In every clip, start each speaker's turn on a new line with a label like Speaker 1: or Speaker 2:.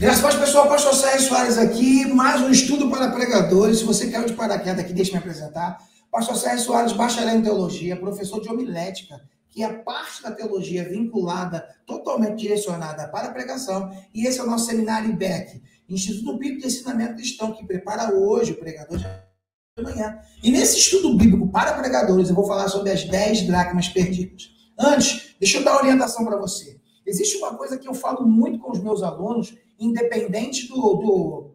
Speaker 1: Graças a Deus, pessoal, Pastor Sérgio Soares aqui, mais um estudo para pregadores. Se você caiu de paraquedas aqui, deixa eu me apresentar. Pastor Sérgio Soares, bacharel em teologia, professor de homilética, que é parte da teologia vinculada, totalmente direcionada para a pregação. E esse é o nosso seminário IBEC, Instituto Bíblico de Ensinamento Cristão, que prepara hoje o pregador de amanhã. E nesse estudo bíblico para pregadores, eu vou falar sobre as 10 dracmas perdidas. Antes, deixa eu dar uma orientação para você. Existe uma coisa que eu falo muito com os meus alunos, independente do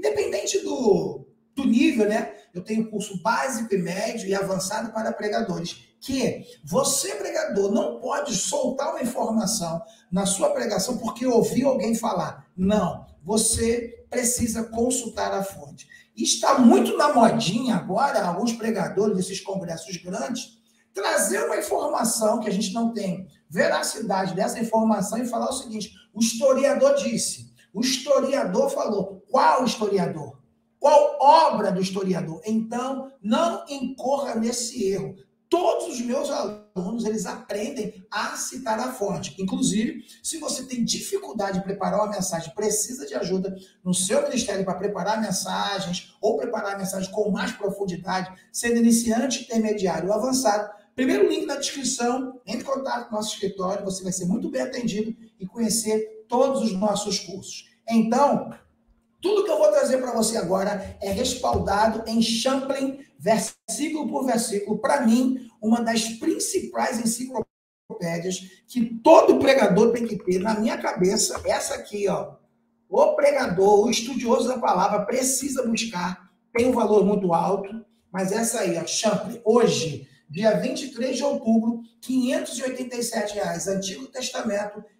Speaker 1: nível, né? Eu tenho curso básico e médio e avançado para pregadores, que você, pregador, não pode soltar uma informação na sua pregação porque ouviu alguém falar. Não, você precisa consultar a fonte. E está muito na modinha agora, alguns pregadores desses congressos grandes, trazer uma informação que a gente não tem veracidade dessa informação e falar o seguinte: o historiador disse, o historiador falou. Qual historiador? Qual obra do historiador? Então, não incorra nesse erro. Todos os meus alunos, eles aprendem a citar a fonte. Inclusive, se você tem dificuldade de preparar uma mensagem, precisa de ajuda no seu ministério para preparar mensagens ou preparar mensagens com mais profundidade, sendo iniciante, intermediário ou avançado, primeiro link na descrição, entre em contato com o nosso escritório, você vai ser muito bem atendido e conhecer todos os nossos cursos. Então, tudo que eu vou trazer para você agora é respaldado em Champlin, versículo por versículo. Para mim, uma das principais enciclopédias que todo pregador tem que ter na minha cabeça, essa aqui, ó. O pregador, o estudioso da palavra, precisa buscar, tem um valor muito alto, mas essa aí, ó, Champlin, hoje, dia 23 de outubro, R$ 587. Antigo Testamento, R$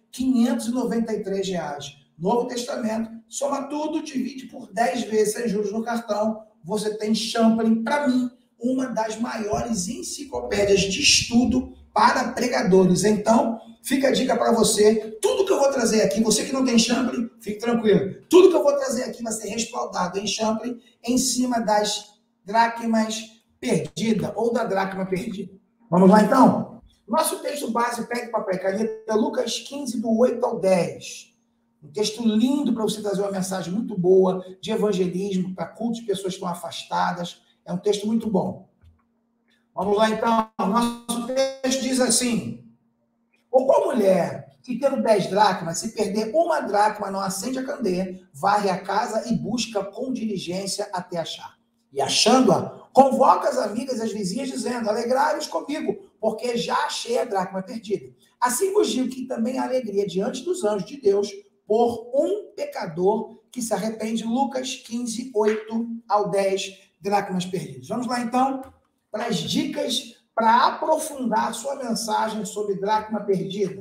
Speaker 1: 593. Novo Testamento, soma tudo, divide por 10 vezes sem juros no cartão, você tem Champlin, para mim, uma das maiores enciclopédias de estudo para pregadores. Então, fica a dica para você, tudo que eu vou trazer aqui, você que não tem Champlin, fique tranquilo, tudo que eu vou trazer aqui vai ser respaldado em Champlin, em cima das dracmas perdidas, ou da dracma perdida. Vamos lá, então? Nosso texto base, pegue papel e caneta, Lucas 15, do 8 ao 10. Um texto lindo para você trazer uma mensagem muito boa de evangelismo para cultos de pessoas que estão afastadas. É um texto muito bom. Vamos lá, então. Nosso texto diz assim: ou qual mulher que, tendo 10 dracmas, se perder uma dracma, não acende a candeia, varre a casa e busca com diligência até achar. E achando-a, convoca as amigas e as vizinhas, dizendo: alegrai-vos comigo, porque já achei a dracma perdida. Assim vos digo que também há alegria diante dos anjos de Deus por um pecador que se arrepende. Lucas 15, 8 ao 10, dracmas perdidas. Vamos lá, então, para as dicas para aprofundar a sua mensagem sobre dracma perdida.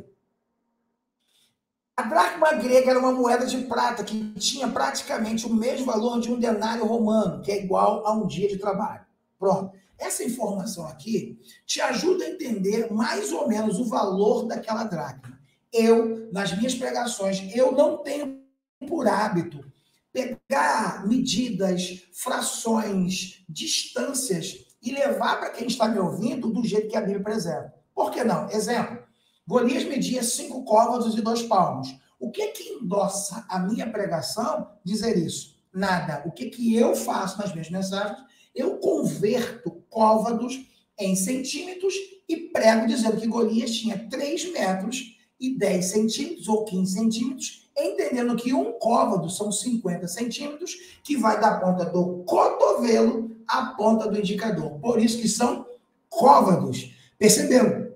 Speaker 1: A dracma grega era uma moeda de prata que tinha praticamente o mesmo valor de um denário romano, que é igual a um dia de trabalho. Pronto. Essa informação aqui te ajuda a entender mais ou menos o valor daquela dracma. Eu, nas minhas pregações, eu não tenho por hábito pegar medidas, frações, distâncias e levar para quem está me ouvindo do jeito que a Bíblia apresenta. Por que não? Exemplo, Golias media 5 côvados e 2 palmos. O que endossa a minha pregação dizer isso? Nada. O que eu faço nas minhas mensagens? Eu converto côvados em centímetros e prego dizendo que Golias tinha 3 metros e 10 centímetros ou 15 centímetros, entendendo que um côvado são 50 centímetros, que vai da ponta do cotovelo à ponta do indicador. Por isso que são côvados. Perceberam?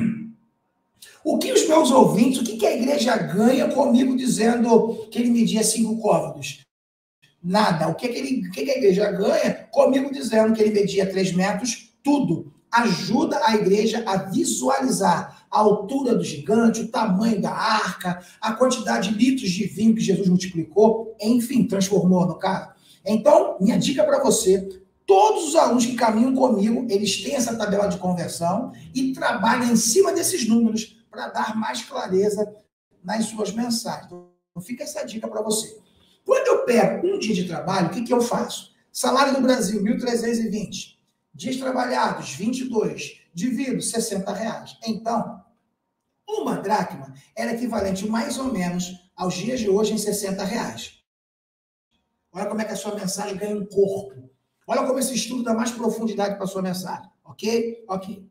Speaker 1: O que os meus ouvintes, o que a igreja ganha comigo dizendo que ele media 5 côvados? Nada. O que a igreja ganha comigo dizendo que ele media 3 metros? Tudo. Ajuda a igreja a visualizar a altura do gigante, o tamanho da arca, a quantidade de litros de vinho que Jesus multiplicou, enfim, transformou no caso. Então, minha dica para você: todos os alunos que caminham comigo, eles têm essa tabela de conversão e trabalham em cima desses números para dar mais clareza nas suas mensagens. Então, fica essa dica para você. Quando eu pego um dia de trabalho, o que eu faço? Salário do Brasil, 1.320. Dias trabalhados, 22. Divido, R$60. Então, uma dracma era equivalente mais ou menos aos dias de hoje em R$60. Olha como é que a sua mensagem ganha um corpo. Olha como esse estudo dá mais profundidade para a sua mensagem. Ok? Ok.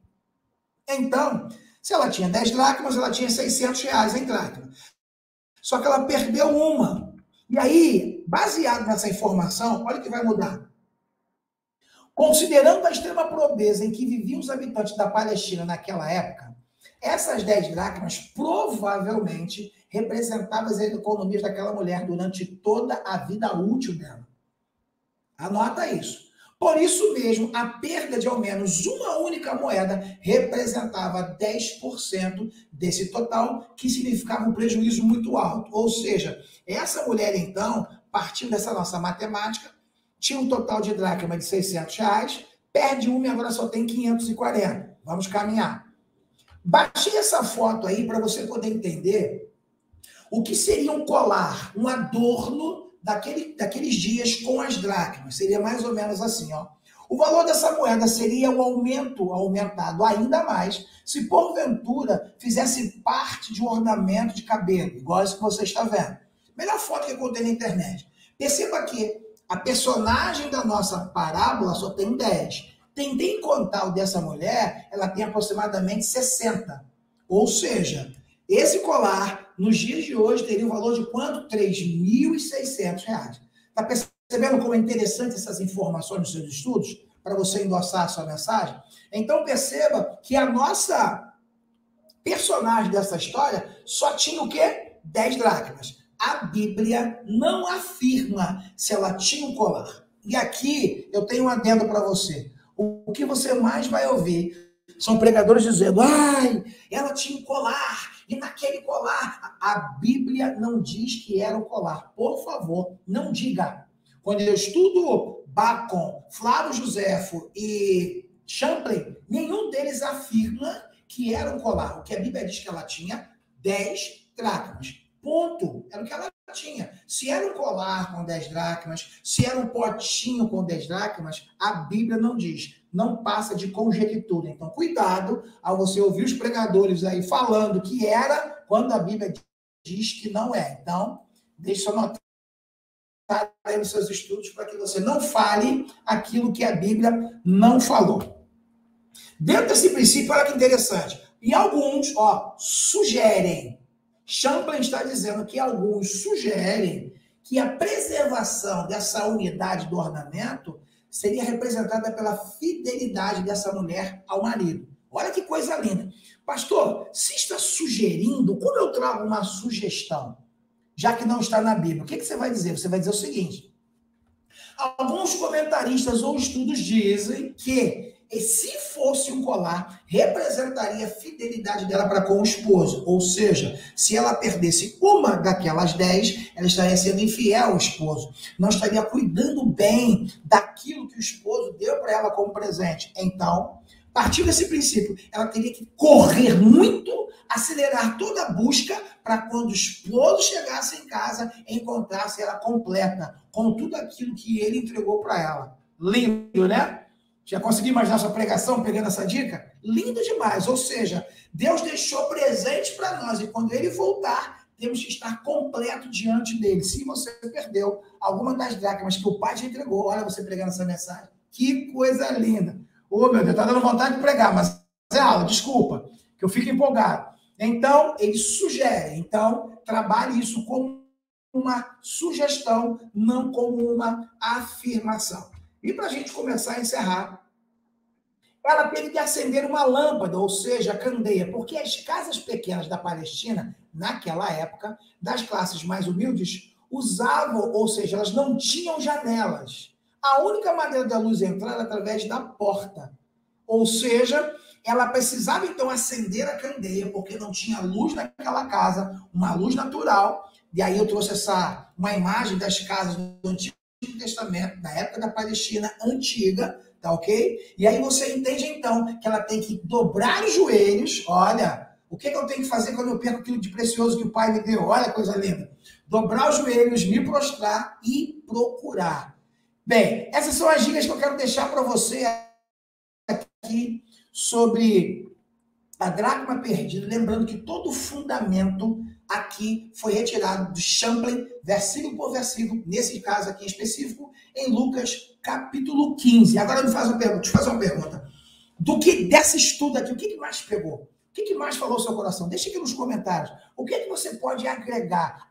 Speaker 1: Então, se ela tinha 10 dracmas, ela tinha R$600 em dracma. Só que ela perdeu uma. E aí, baseado nessa informação, olha o que vai mudar. Considerando a extrema pobreza em que viviam os habitantes da Palestina naquela época, essas 10 dracmas provavelmente representavam as economias daquela mulher durante toda a vida útil dela. Anota isso. Por isso mesmo, a perda de ao menos uma única moeda representava 10% desse total, que significava um prejuízo muito alto. Ou seja, essa mulher, então, partindo dessa nossa matemática, tinha um total de dracma de R$600, perde uma e agora só tem 540. Vamos caminhar. Baixei essa foto aí para você poder entender o que seria um colar, um adorno daqueles dias com as dracmas. Seria mais ou menos assim, ó. O valor dessa moeda seria o aumentado ainda mais, se porventura fizesse parte de um ornamento de cabelo, igual esse que você está vendo. Melhor foto que eu contei na internet. Perceba que a personagem da nossa parábola só tem 10. Tentei contar o dessa mulher, ela tem aproximadamente 60. Ou seja, esse colar, nos dias de hoje, teria um valor de quanto? R$3.600. Está percebendo como é interessante essas informações nos seus estudos? Para você endossar a sua mensagem? Então perceba que a nossa personagem dessa história só tinha o quê? 10 dracmas. A Bíblia não afirma se ela tinha um colar. E aqui eu tenho um adendo para você. O que você mais vai ouvir são pregadores dizendo: ai, ela tinha um colar, e naquele colar. A Bíblia não diz que era o colar. Por favor, não diga. Quando eu estudo Bacon, Flávio Josefo e Champlin, nenhum deles afirma que era um colar. O que a Bíblia diz que ela tinha 10 dracmas. Ponto. Era o que ela tinha. Se era um colar com 10 dracmas, se era um potinho com 10 dracmas, a Bíblia não diz. Não passa de conjectura. Então, cuidado ao você ouvir os pregadores aí falando que era, quando a Bíblia diz que não é. Então, deixa eu anotar aí nos seus estudos para que você não fale aquilo que a Bíblia não falou. Dentro desse princípio, olha que interessante. E alguns, sugerem. Champlin está dizendo que alguns sugerem que a preservação dessa unidade do ornamento seria representada pela fidelidade dessa mulher ao marido. Olha que coisa linda. Pastor, se está sugerindo, como eu trago uma sugestão, já que não está na Bíblia, o que você vai dizer? Você vai dizer o seguinte: alguns comentaristas ou estudos dizem que se fosse um colar, representaria a fidelidade dela para com o esposo. Ou seja, se ela perdesse uma daquelas 10, ela estaria sendo infiel ao esposo. Não estaria cuidando bem daquilo que o esposo deu para ela como presente. Então, a partir desse princípio, ela teria que correr muito, acelerar toda a busca, para quando o esposo chegasse em casa, encontrasse ela completa, com tudo aquilo que ele entregou para ela. Lindo, né? Já consegui imaginar sua pregação pegando essa dica? Lindo demais. Ou seja, Deus deixou presente para nós. E quando ele voltar, temos que estar completo diante dele. Se você perdeu alguma das dracmas que o pai te entregou, olha você pregando essa mensagem. Que coisa linda. Ô, meu Deus, tá dando vontade de pregar, mas é aula, desculpa, que eu fico empolgado. Então, ele sugere. Então, trabalhe isso como uma sugestão, não como uma afirmação. E para a gente começar a encerrar, ela teve que acender uma lâmpada, ou seja, a candeia, porque as casas pequenas da Palestina, naquela época, das classes mais humildes, usavam, ou seja, elas não tinham janelas. A única maneira da luz entrar era através da porta. Ou seja, ela precisava então acender a candeia, porque não tinha luz naquela casa, uma luz natural. E aí eu trouxe uma imagem das casas do Antigo Testamento, da época da Palestina antiga, tá ok? E aí você entende então que ela tem que dobrar os joelhos. Olha, o que eu tenho que fazer quando eu perco aquilo de precioso que o pai me deu? Olha a coisa linda. Dobrar os joelhos, me prostrar e procurar. Bem, essas são as dicas que eu quero deixar para você aqui sobre a dracma perdida. Lembrando que todo fundamento aqui foi retirado do Champlin, versículo por versículo, nesse caso aqui em específico, em Lucas capítulo 15. Agora me faz uma pergunta, deixa eu fazer uma pergunta. Desse estudo aqui, o que mais pegou? O que mais falou ao seu coração? Deixa aqui nos comentários. O que você pode agregar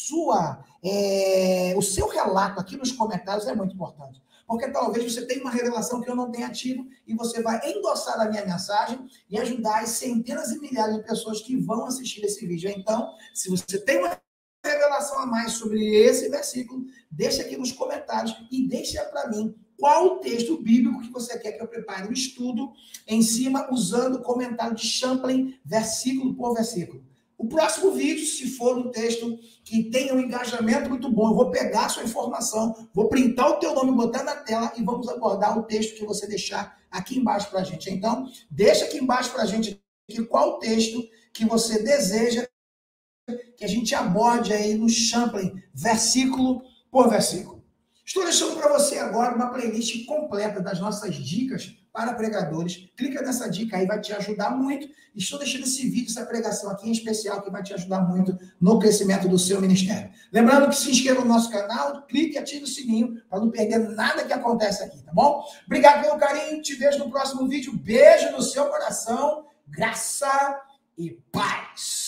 Speaker 1: o seu relato aqui nos comentários é muito importante. Porque talvez você tenha uma revelação que eu não tenha tido e você vai endossar a minha mensagem e ajudar as centenas e milhares de pessoas que vão assistir esse vídeo. Então, se você tem uma revelação a mais sobre esse versículo, deixa aqui nos comentários e deixa para mim qual o texto bíblico que você quer que eu prepare um estudo em cima, usando o comentário de Champlin, versículo por versículo. O próximo vídeo, se for um texto que tenha um engajamento muito bom, eu vou pegar a sua informação, vou printar o teu nome, botar na tela e vamos abordar o texto que você deixar aqui embaixo para a gente. Então, deixa aqui embaixo para a gente qual o texto que você deseja que a gente aborde aí no Champlin, versículo por versículo. Estou deixando para você agora uma playlist completa das nossas dicas para pregadores. Clica nessa dica aí, vai te ajudar muito. Estou deixando esse vídeo, essa pregação aqui em especial, que vai te ajudar muito no crescimento do seu ministério. Lembrando que se inscreva no nosso canal, clique e ative o sininho para não perder nada que acontece aqui, tá bom? Obrigado pelo carinho, te vejo no próximo vídeo. Beijo no seu coração, graça e paz.